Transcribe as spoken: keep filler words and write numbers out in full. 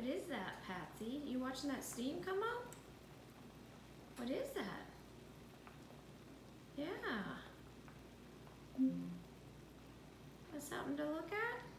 What is that, Patsy? You watching that steam come up? What is that? Yeah. That's something to look at?